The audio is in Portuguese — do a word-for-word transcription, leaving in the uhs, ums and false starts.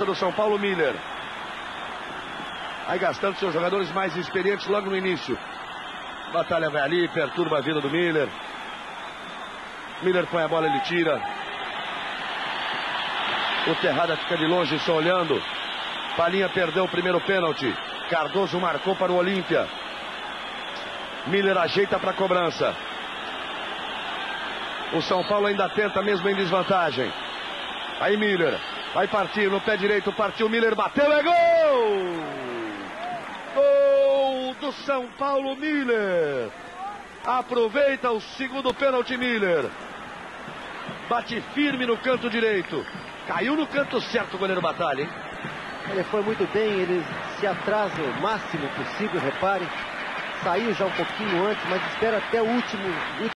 do São Paulo, Miller. Aí gastando seus jogadores mais experientes logo no início. Batalha vai ali, perturba a vida do Miller. Miller põe a bola, ele tira. O Terrada fica de longe só olhando. Palhinha perdeu o primeiro pênalti. Cardoso marcou para o Olímpia. Miller ajeita para a cobrança. O São Paulo ainda tenta mesmo em desvantagem. Aí Miller vai partir no pé direito, partiu Miller, bateu, é gol! Gol do São Paulo, Miller. Aproveita o segundo pênalti, Miller. Bate firme no canto direito. Caiu no canto certo o goleiro Batalha, hein? Ele foi muito bem, ele se atrasa o máximo possível, repare. Saiu já um pouquinho antes, mas espera até o último, último